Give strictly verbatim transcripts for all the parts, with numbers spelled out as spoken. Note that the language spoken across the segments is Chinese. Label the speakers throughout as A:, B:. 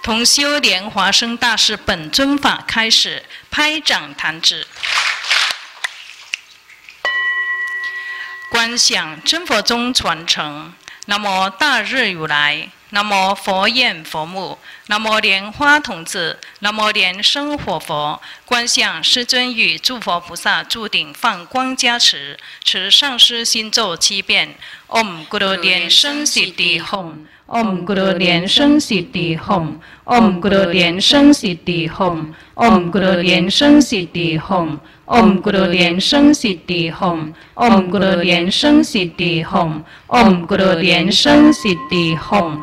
A: 同修莲华生大士本尊法开始，拍掌弹指。观想真佛宗传承。南无大日如来，南无佛焰佛母，南无莲花童子，南无莲生活佛。观想师尊与诸佛菩萨住顶放光加持，持上师心咒七遍。唵咕噜莲生悉地吽。唵咕噜莲生悉地吽。唵咕噜莲生悉地吽。唵咕噜莲生悉地吽。唵咕噜莲生悉地吽。唵咕噜莲生悉地吽。唵咕噜莲生悉地吽。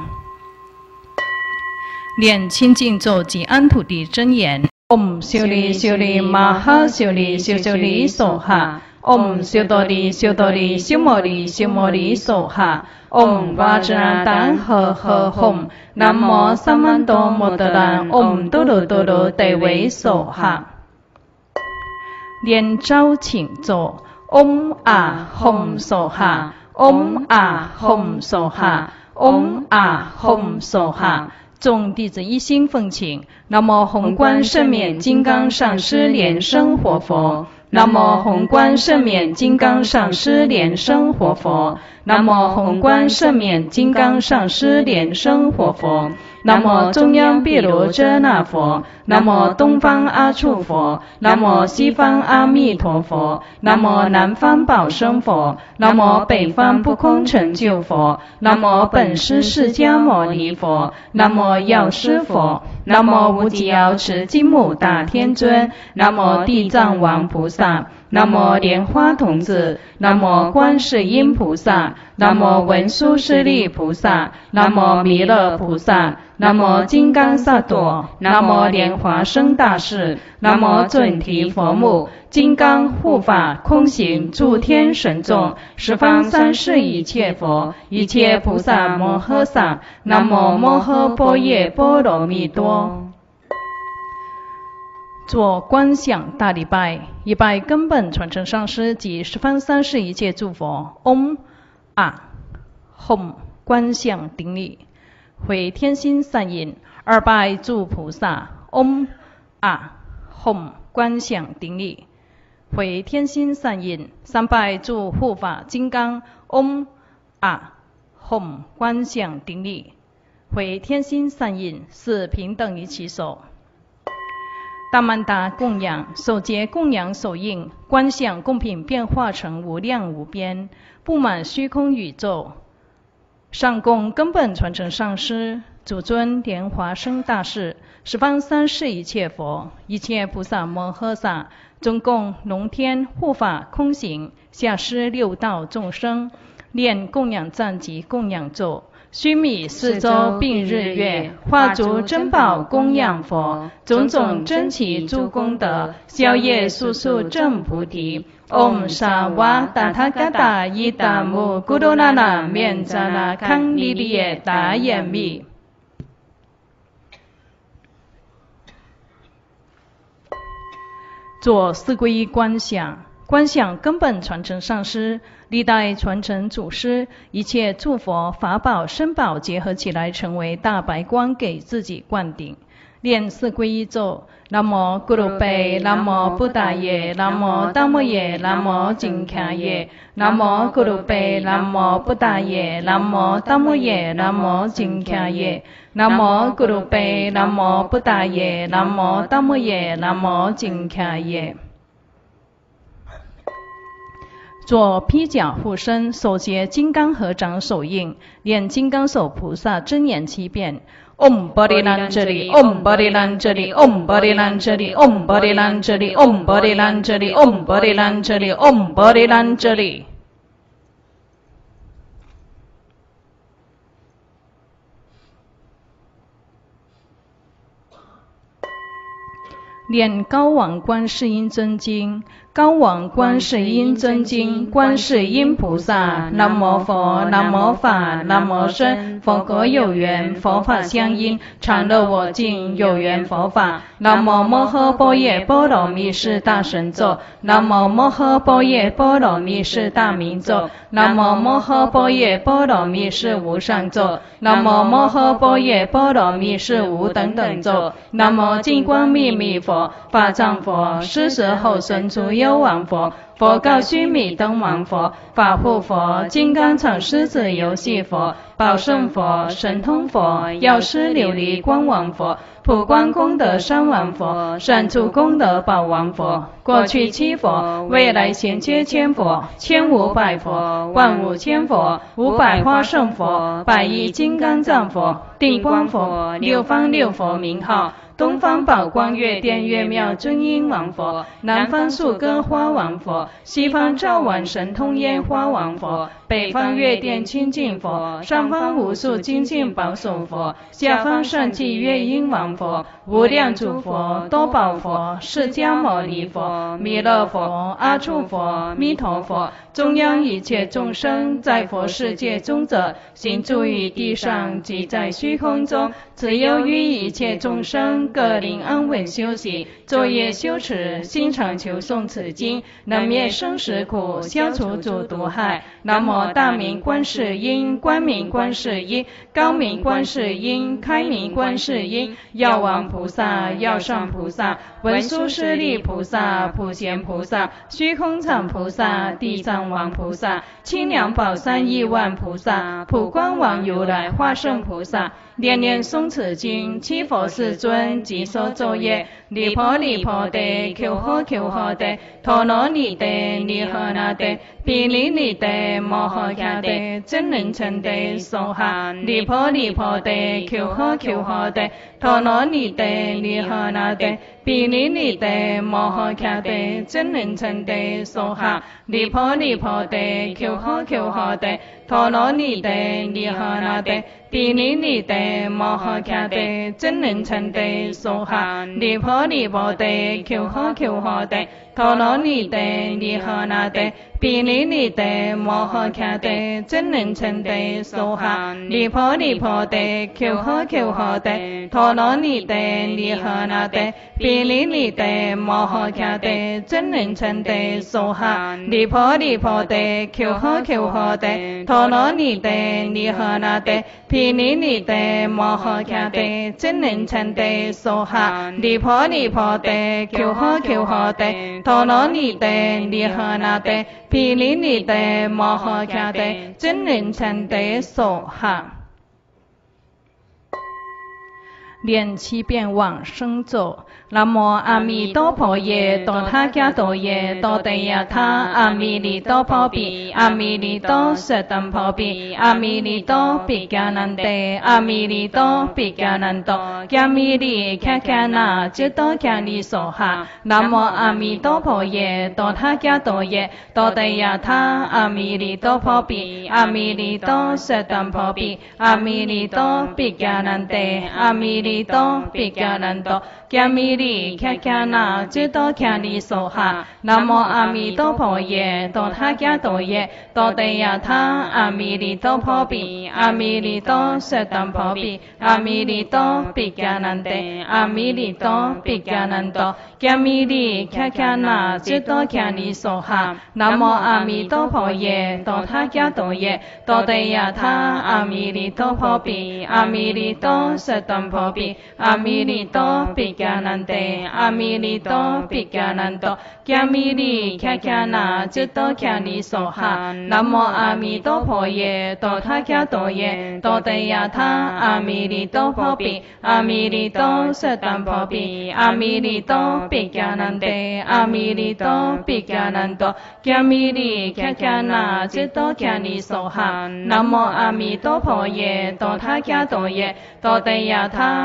A: 念清净咒及安土地真言。唵修利修利玛哈修利修修利娑哈。唵修多利修多利修摩利修摩利娑哈。唵瓦扎达呵呵吽。南无萨曼多摩德兰。唵多罗多罗得为娑哈。连招请咒。唵啊吽娑哈。唵啊吽娑哈。唵啊吽娑哈。众弟子一心奉请。南无宏观圣冕金刚上师莲生活佛。南无宏观圣冕金刚上师莲生活佛。南无宏观圣冕金刚上师莲生活佛。南无中央毗卢遮那佛。南无东方阿处佛。南无西方阿弥陀佛。南无南方宝生佛。南无北方不空成就佛。南无本师释迦牟尼佛。南无药师佛。南无无极瑶池金母大天尊。南无地藏王菩萨。南无莲花童子。南无观世音菩萨。南无文殊师利菩萨。南无弥勒菩萨。南无金刚萨埵。南无莲华生大士。南无准提佛母。金刚护法空行诸天神众。十方三世一切佛。一切菩萨摩诃萨。南无摩诃般若波罗蜜多。做观想大礼拜，一拜根本传承上师及十方三世一切诸佛。唵啊吽观想顶礼，回天心善引。二拜诸菩萨。唵啊吽观想顶礼，回天心善引。三拜诸护法金刚。唵啊吽观想顶礼，回天心善引。四平等于其手。大曼达供养，手结供养手印，观想供品变化成无量无边，布满虚空宇宙。上供根本传承上师，主尊莲华生大士，十方三世一切佛，一切菩萨摩诃萨，中供龙天护法空行，下施六道众生，念供养赞及供养咒。须弥四周并日月，化诸珍宝供养佛，种种珍奇诸功德，消业速速证菩提。唵萨瓦达他嘎达伊达姆咕噜那那面扎那康利利耶达耶密。做四皈依观想，观想根本传承上师，历代传承祖师，一切诸佛法宝身宝结合起来，成为大白光，给自己灌顶。念四皈依咒：南无咕噜贝，南无布达耶，南无达摩耶，南无金卡耶。南无咕噜贝，南无布达耶，南无达摩耶，南无金卡耶。南无咕噜贝，南无布达耶，南无达摩耶，南无金卡耶。做披甲护身，手结金刚合掌手印，念金刚手菩萨真言七遍。唵巴利兰这里，唵巴利兰这里，唵巴利兰这里，唵巴利兰这里，唵巴利兰这里，唵巴利兰这里，唵巴利兰这里。念高王观世音真经， 高往观世音真经，观世音菩萨，南无佛，南无法，南无僧，佛果有缘，佛法相应，常乐我净，有缘佛法。南无摩诃般若波罗蜜是大神咒，南无摩诃般若波罗蜜是大明咒，南无摩诃般若波罗蜜是无上咒，南无摩诃般若波罗蜜是无等等咒，南无金光秘密佛，法藏佛，施舍后生出幽王佛，佛告须弥灯王佛，法护佛，金刚常狮子游戏佛，宝胜佛，神通佛，药师琉璃光王佛，普光功德三王佛，善住功德宝王佛，过去七佛，未来贤阶千佛，千五百佛，万五千佛，五百花胜佛，百亿金刚藏佛，定光佛，六方六佛名号。东方宝光月殿月妙尊音王佛，南方树根花王佛，西方照晚神通烟花王佛，北方月殿清净佛，上方无数精进宝手佛，下方上济月音王佛，无量诸佛，多宝佛，释迦牟尼佛，弥勒佛，阿处佛，弥陀佛，中央一切众生，在佛世界中者，行住于地上即在虚空中，只有于一切众生各令安稳休息，昼夜修持，心常求诵此经，能灭生死苦，消除诸毒害。南无大明观世音，光明观世音，高明观世音，开明观世音，药王菩萨，药上菩萨，文殊师利菩萨，普贤菩萨，虚空藏菩萨，地藏王菩萨，清凉宝山亿万菩萨，普光王如来，化圣菩萨，念念诵此经，七佛世尊即说咒业，离婆离婆地，求呵求呵地，陀罗尼地，尼诃那地，毗尼尼地，摩诃迦地，真人称地，娑哈，离婆离婆地，求呵求呵地，陀罗尼地，尼诃那地，毗尼尼地，摩诃迦地，真人称地，娑哈，离婆离婆地，求呵求呵地，陀羅尼地，尼诃那地，毗尼尼地，摩诃迦地，真人稱地，娑哈，離婆離婆地，求呵求呵地，陀羅尼地，尼诃那地，毗尼尼地，摩訶迦地，真人稱地，娑哈，離婆離婆地，求呵求呵地，陀羅尼地，尼诃那地，毗尼尼地，摩訶迦地，真人稱地，娑哈，離婆離婆地，求呵求呵地，陀羅尼地，尼诃那地，毗尼尼地，摩訶迦地，真人稱地，娑哈，離婆離婆地，求呵求呵地，陀羅尼地，尼诃那地，毗尼尼地，摩訶迦地，真人稱地，娑哈。念七遍往生咒。南无阿弥陀佛耶，多他伽多耶，多地呀他，阿弥利多婆毗，阿弥利多舍等婆毗，阿弥利多毗迦南地，阿弥利多毗迦南多，迦弥利迦迦那，จิต多迦利娑哈。南无阿弥陀佛耶，多他伽多耶，多地呀他，阿弥利多婆毗，阿弥利多舍等婆毗，阿弥利多毗迦南地，阿弥利多毗迦南多，迦弥利迦迦那，จิต多迦利娑哈。南无阿弥陀佛耶，多他伽多耶，多地呀他，阿弥利多婆毗，阿弥利多舍等婆毗，阿弥利多毗迦南地，阿弥利多毗迦南多，迦弥利迦迦那，จิต多迦利娑哈。南无阿弥陀佛耶，多他伽多耶，多地呀他，阿弥利多婆毗，阿弥利多舍等婆毗，阿弥利多毗迦南地，阿弥利多毗迦南多，迦弥利迦迦那，จิต多迦利娑哈。南无阿弥陀佛耶，多他伽多耶，多地呀他，阿弥利多婆毗，阿弥利多舍等婆毗，阿弥利多毗迦南地，阿弥利多毗迦南多，迦弥利迦迦那，จิต多迦利娑哈。南无阿弥陀佛耶，多他伽多耶，多地呀他，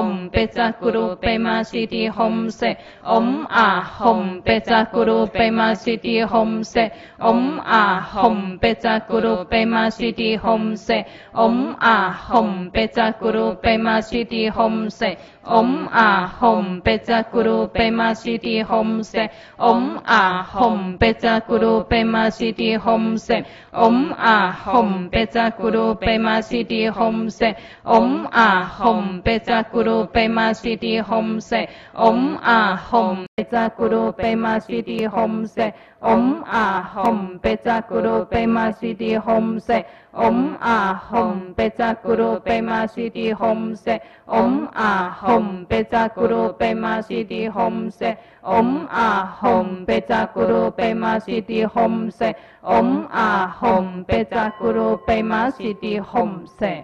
B: 吽贝扎咕噜贝玛西提吽塞唵啊吽贝扎咕噜贝玛西提吽塞唵啊吽贝扎咕噜贝玛西提吽塞唵啊吽贝扎咕噜贝玛西提吽塞唵啊吽贝扎咕噜贝玛西提吽塞唵啊吽贝扎咕噜贝玛西提吽塞唵啊吽贝扎咕噜贝玛西提吽塞唵啊吽贝扎咕噜贝玛西提吽塞唵啊吽贝扎咕噜贝玛西提吽塞唵啊吽贝扎咕噜贝玛西提吽塞唵啊吽贝扎咕噜贝玛西提吽塞唵啊吽贝扎咕噜贝玛西提吽塞唵啊吽贝扎咕噜贝玛西提吽塞唵啊吽贝扎咕噜贝玛西提吽塞。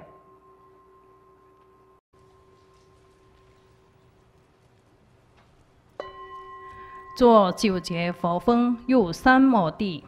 A: 做九节佛风入三摩地。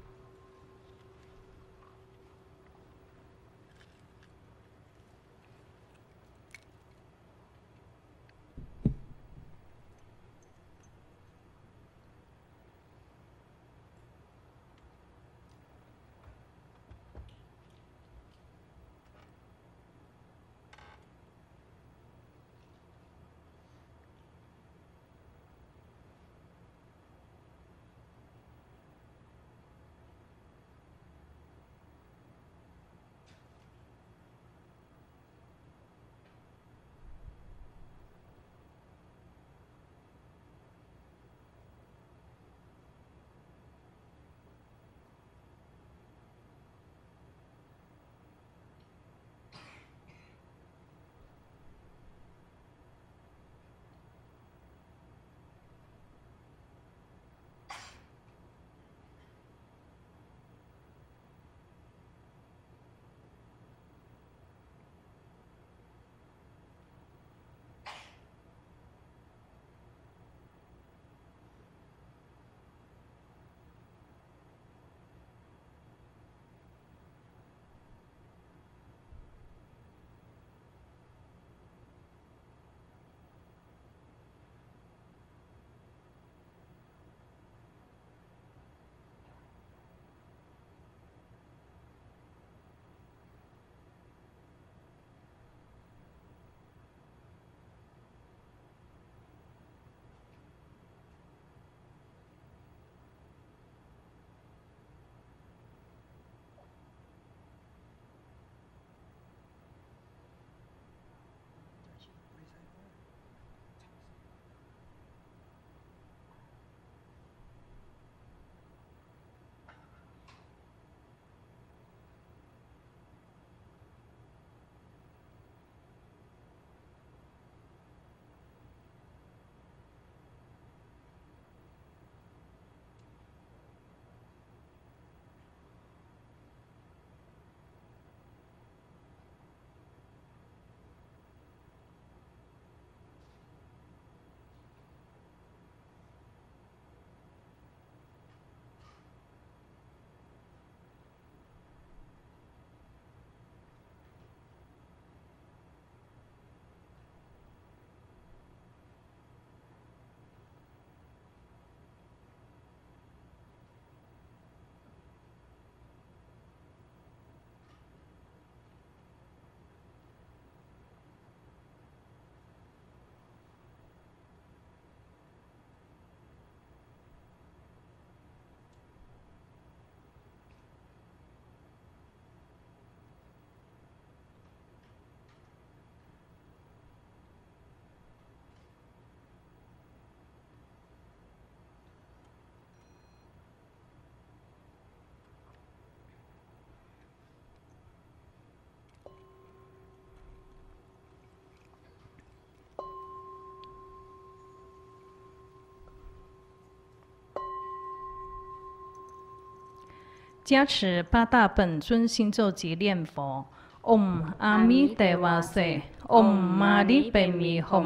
A: 加持八大本尊心咒及念佛。唵阿弥陀佛塞，唵嘛呢呗咪吽，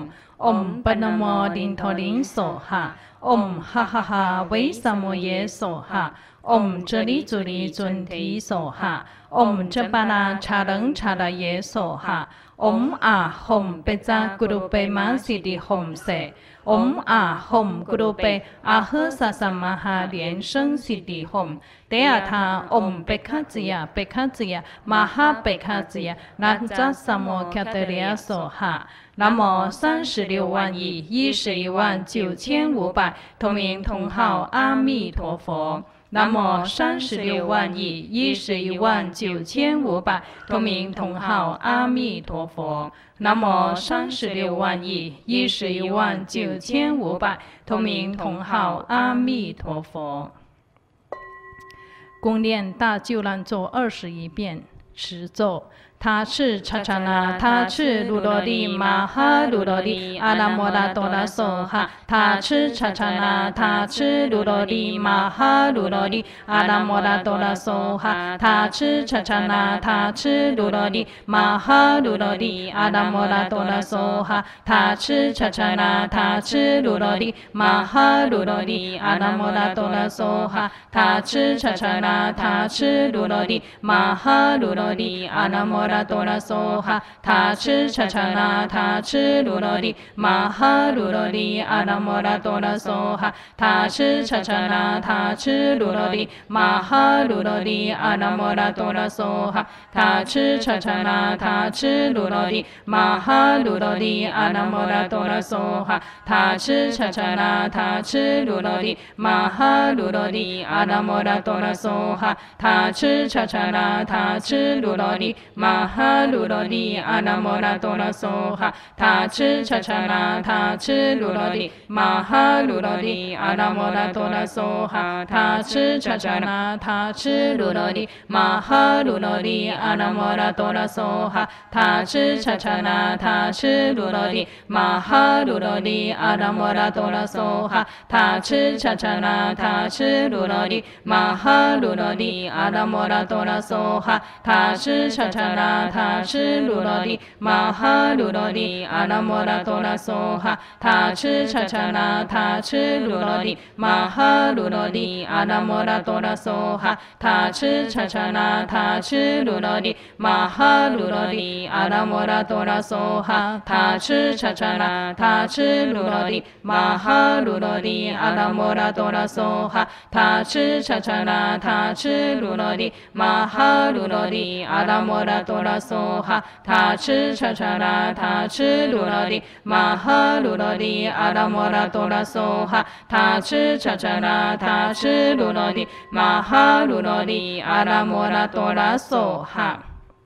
A: Om Panamo Dintoling Soha Om Ha Ha Ha Wei Samoye Soha Om Jali Juli Junti Soha Om Jabana Charang Charaye Soha Om Ahom Peza Guru Pe Ma Siddhi Hom Se Om Ahom Guru Pe Ah Sasamaha Lian Sheng Siddhi Hom Deata Om Bekazia Bekazia Maha Bekazia Raja Samo Kataria Soha 南无三十六万亿一十一万九千五百同名同号阿弥陀佛。南无三十六万亿一十一万九千五百同名同号阿弥陀佛。南无三十六万亿一十一万九千五百同名同号阿弥陀佛。共念大救难咒二十一遍，持咒。 他是查查那，他是卢罗利玛哈卢罗利阿拉摩拉多拉梭哈，他是查查那，他是卢罗利玛哈卢罗利阿拉摩拉多拉梭哈，他是查查那，他是卢罗利玛哈卢罗利阿拉摩拉多拉梭哈，他是查查那，他是卢罗利玛哈卢罗利阿拉摩拉多拉梭哈，他是查查那，他是卢罗利玛哈卢罗利阿拉摩拉 多拉梭哈，他是查查那，他是卢罗利玛哈卢罗利阿拉摩拉多拉梭哈，他是查查那，他是卢罗利玛哈卢罗利阿拉摩拉多拉梭哈，他是查查那，他是卢罗利玛哈卢罗利阿拉摩拉多拉梭哈，他是查查那，他是卢罗利玛哈卢罗利阿拉摩拉多拉梭哈，他是查查那，他是卢罗利玛 哈卢罗利阿拉摩拉多拉梭哈，他是查查那，他是卢罗利玛哈卢罗利阿拉摩拉多拉梭哈，他是查查那，他是卢罗利玛哈卢罗利阿拉摩拉多拉梭哈，他是查查那，他是卢罗利玛哈卢罗利阿拉摩拉多拉梭哈，他是查查那，他是卢罗利玛哈卢罗利阿拉摩拉多拉梭哈，他是查查那。 他是卢罗利玛哈卢罗利阿拉摩拉多拉梭哈，他是查查那，他是卢罗利玛哈卢罗利阿拉摩拉多拉梭哈，他是查查那，他是卢罗利玛哈卢罗利阿拉摩拉多拉梭哈，他是查查那，他是卢罗利玛哈卢罗利阿拉摩拉多拉梭哈，他是查查那，他是卢罗利玛哈卢罗利阿拉摩拉多拉 梭哈，他是查查那，他是卢罗利玛哈卢罗利阿拉摩拉多拉梭哈，他是查查那，他是卢罗利玛哈卢罗利阿拉摩拉多拉梭哈。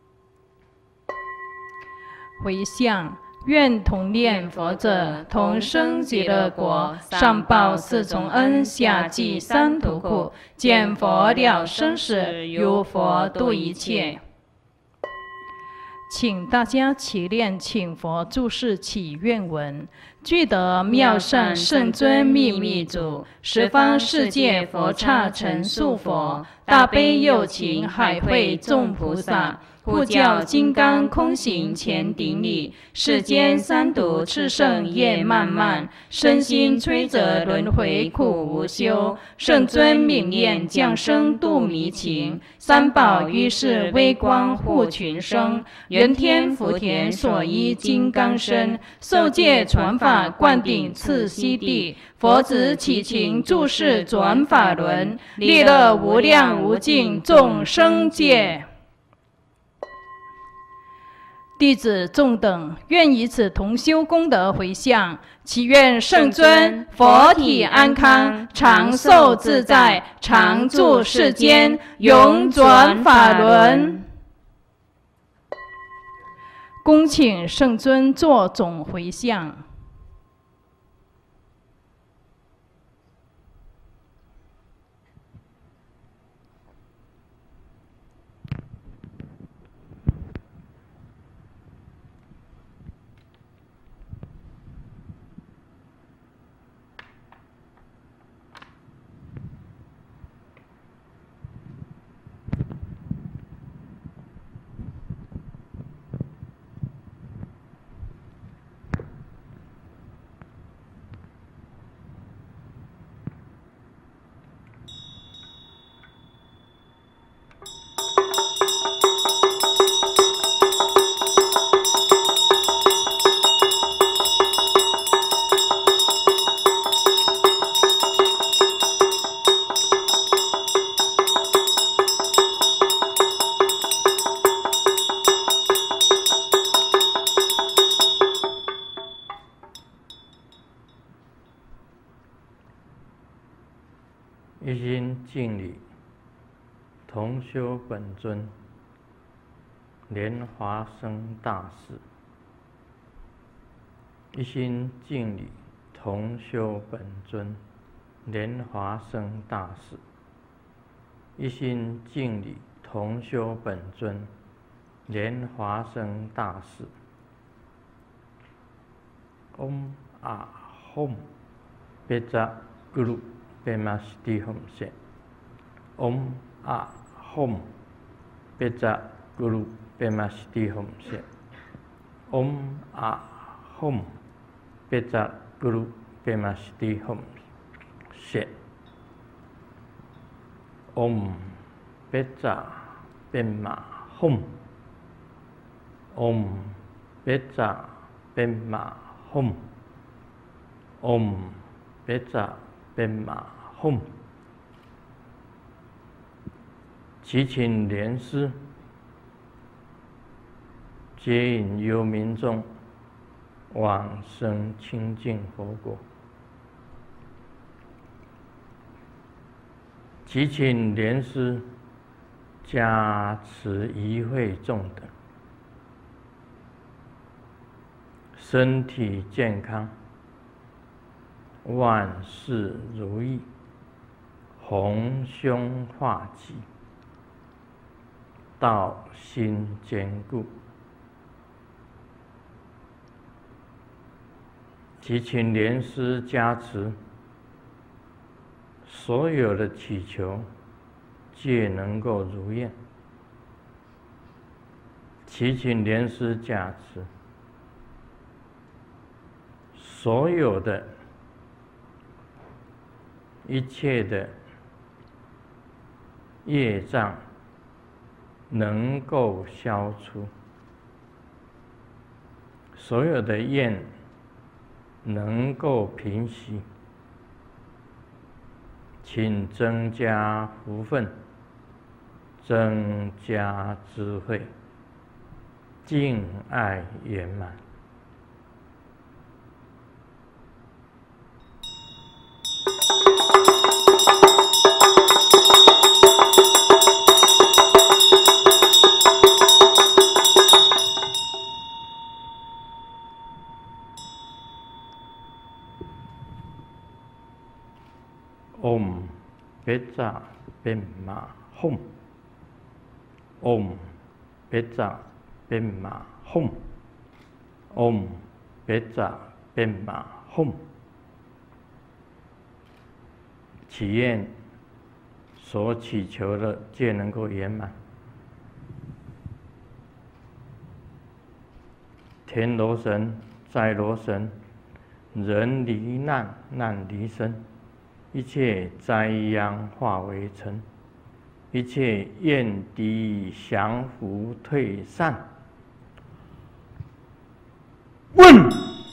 A: 回向。 愿同念佛者，同生极乐国，上报四重恩，下济三途苦。见佛了生死，如佛度一切。请大家齐念请佛注释祈愿文。具得妙善圣尊秘密主，十方世界佛刹成数佛，大悲有情海会众菩萨。 护教金刚空行前顶礼，世间三毒炽盛业漫漫，身心摧折轮回苦无休。圣尊明念降生度迷情，三宝于是微光护群生。人天福田所依金刚身，受戒传法灌顶次悉地。佛子起情注释转法轮，利乐无量无尽众生界。 弟子众等愿以此同修功德回向，祈愿圣尊佛体安康，长寿自在，常住世间，永转法轮。恭请圣尊作总回向。
C: 同修本尊莲华生大士，一心敬礼同修本尊莲华生大士，一心敬礼同修本尊莲华生大士。Om Ah Hum Beja Guru Pema Siddhi Hum Se Om Ah Hum Beja Guru Pema Siddhi Hum Se Om Ah Hum Beja Guru Pema Siddhi Hum Se Om Beja Pema Hum Om Beja Pema Hum Om Beja Pema Hum。祈请莲师接引幽冥众往生清净佛国。祈请莲师加持仪会众等身体健康，万事如意，宏凶化吉，道心坚固。祈请莲师加持，所有的祈求皆能够如愿。祈请莲师加持，所有的一切的业障能够消除，所有的怨能够平息，请增加福分，增加智慧，敬爱圆满。Om Beja Pema Hum Om Beja Pema Hum Om Beja Pema Hum。祈愿所祈求的皆能够圆满。天罗神、在罗神，人离难，难离身。一切灾殃化为尘，一切怨敌降伏退散。问：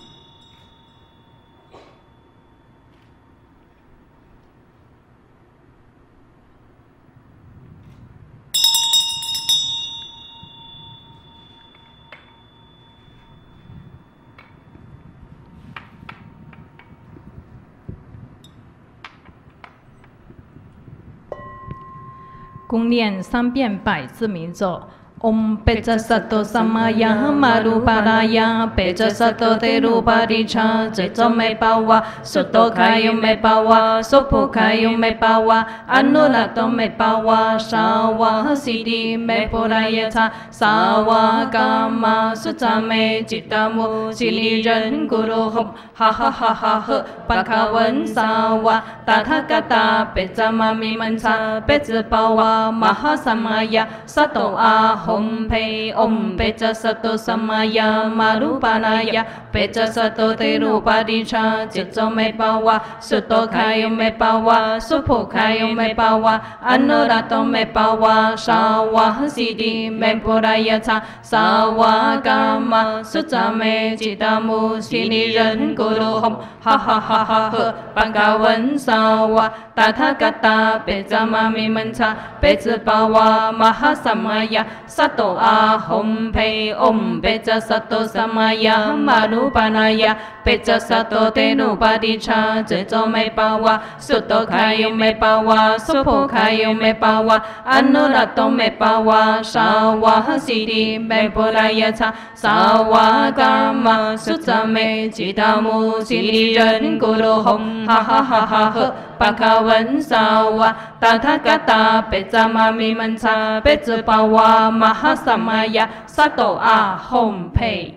A: 共念三遍百字明咒。Om Beja Sato Samaya Marupalaya Beja Sato Teruparicha Jejo Me Bawa Soto Kayu Me Bawa Sopo Kayu Me Bawa Anulato Me Bawa Sawa Siddhi Me Purayata Sawa Kama Sutta Me Jitamu Sili Ren Guru Hum Ha Ha Ha Ha Ha Bhagavan Sawa Tathagata Beja Mami Mansa Beja Bawa Mahasamaya Sato Ahom Om Pe Om Beja Sato Samaya Marupalaya Beja Sato Teruparicha Jejo Me Bawa Soto Kayu Me Bawa Sopo Kayu Me Bawa Anurato Me Bawa Sawa Siddhi Me Purayata Sawa Kama Sutta Me Jitamu Sili Ren Guru Hum Ha Ha Ha Ha Ha Bhagavan Sawa Tathagata Beja Mami Mansa Beja Bawa Mahasamaya
B: 萨埵阿吽培唵贝扎萨埵萨玛雅玛努巴那雅贝扎萨埵德努巴迪查这咒梅巴瓦苏多卡尤梅巴瓦苏婆卡尤梅巴瓦安努拉多梅巴瓦沙瓦西迪梅波拉耶查沙瓦嘎玛苏扎梅吉达姆西里人咕噜吽哈哈哈哈呵巴卡文沙瓦达他嘎达贝扎玛咪门查贝兹巴瓦玛哈萨玛雅萨埵阿吽培。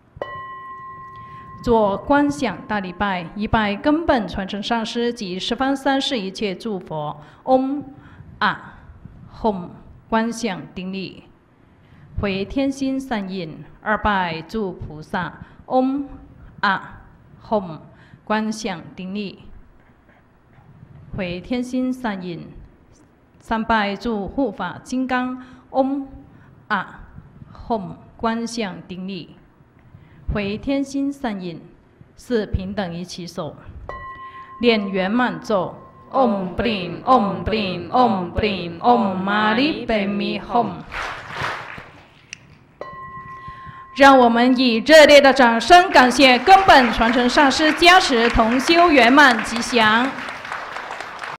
A: 做观想大礼拜，一拜根本传承上师及十方三世一切诸佛。嗡啊吽观想顶礼，回天心善印。二拜诸菩萨。嗡啊吽观想顶礼，回天心善印。三拜诸护法金刚。嗡啊吽观想顶礼，回天心善印。四平等一起手，念圆满咒。唵不灵唵不灵唵不灵唵嘛呢呗咪吽。让我们以热烈的掌声感谢根本传承上师加持同修圆满吉祥。